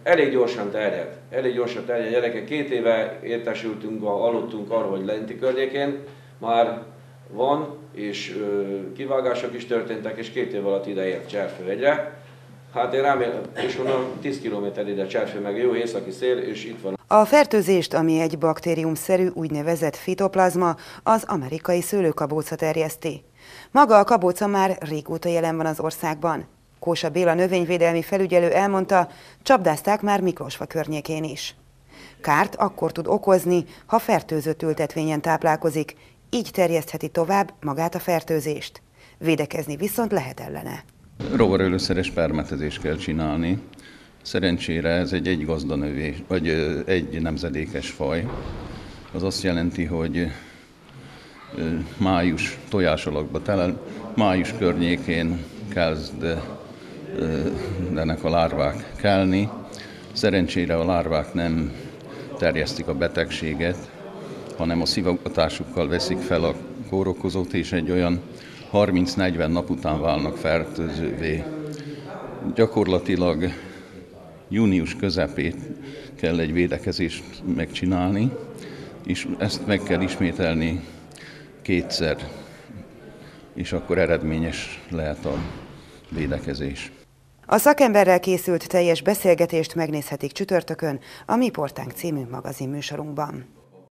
elég gyorsan terjed. Elég gyorsan terjed, gyerekek. 2 éve értesültünk, hallottunk arról, hogy Lenti környékén már van, és kivágások is történtek, és 2 év alatt ide ért Cserfőhegyre. Hát én remélem, és onnan 10 km ide Cserfő, meg jó északi szél, és itt van. A fertőzést, ami egy baktériumszerű úgynevezett fitoplazma, az amerikai szőlőkabóca terjeszti. Maga a kabóca már régóta jelen van az országban. Kósa Béla növényvédelmi felügyelő elmondta, csapdázták már Miklósfa környékén is. Kárt akkor tud okozni, ha fertőzött ültetvényen táplálkozik, így terjesztheti tovább magát a fertőzést. Védekezni viszont lehet ellene. Rovarölőszeres permetezést kell csinálni. Szerencsére ez egy gazdanövés, vagy egy nemzedékes faj. Az azt jelenti, hogy május tojásalakba telel, május környékén kezdenek a lárvák kelni. Szerencsére a lárvák nem terjesztik a betegséget, hanem a szivogatásukkal veszik fel a kórokozót, és egy olyan 30-40 nap után válnak fertőzővé. Gyakorlatilag június közepét kell egy védekezést megcsinálni, és ezt meg kell ismételni 2-szer, és akkor eredményes lehet a védekezés. A szakemberrel készült teljes beszélgetést megnézhetik csütörtökön a Mi Portánk című magazinműsorunkban.